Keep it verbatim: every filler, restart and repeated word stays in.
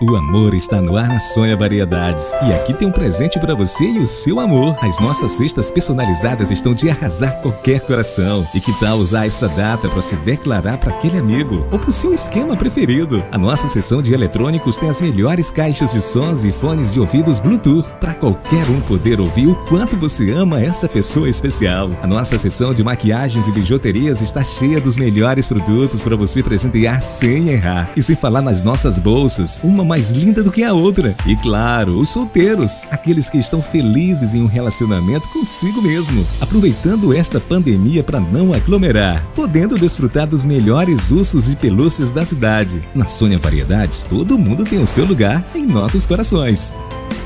O amor está no ar na Sônia Variedades. E aqui tem um presente para você e o seu amor. As nossas cestas personalizadas estão de arrasar qualquer coração. E que tal usar essa data para se declarar para aquele amigo ou para o seu esquema preferido? A nossa seção de eletrônicos tem as melhores caixas de sons e fones de ouvidos Bluetooth para qualquer um poder ouvir o quanto você ama essa pessoa especial. A nossa seção de maquiagens e bijuterias está cheia dos melhores produtos para você presentear sem errar. E sem falar nas nossas bolsas, uma mais linda do que a outra. E claro, os solteiros, aqueles que estão felizes em um relacionamento consigo mesmo, aproveitando esta pandemia para não aglomerar, podendo desfrutar dos melhores ursos e pelúcias da cidade. Na Sônia Variedades, todo mundo tem o seu lugar em nossos corações.